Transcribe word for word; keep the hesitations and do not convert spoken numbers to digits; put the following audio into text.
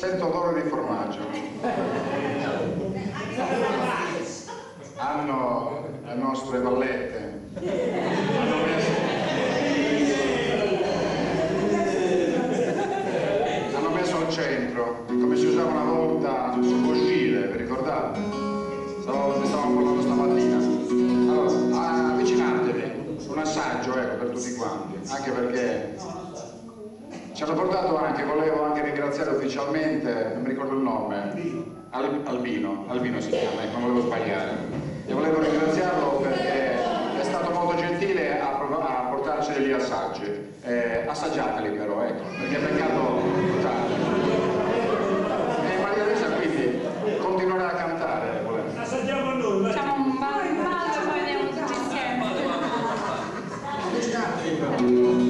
sento odore di formaggio. Hanno le nostre vallette, hanno messo, hanno messo al centro, come si usava una volta sul Boscile, vi ricordate? Ne stavamo parlando stamattina. Allora, avvicinatevi, un assaggio, ecco, per tutti quanti, anche perché ci hanno portato anche, volevo anche ringraziare ufficialmente, non mi ricordo il nome, Al, Albino, Albino si chiama, ecco, non volevo sbagliare, e volevo ringraziarlo perché è stato molto gentile a, a portarci degli assaggi, eh, assaggiateli però, ecco, perché è peccato buttarli. E Maria Luisa quindi continuerà a cantare, volendo. Assaggiamo noi, facciamo un ballo e poi andiamo tutti insieme.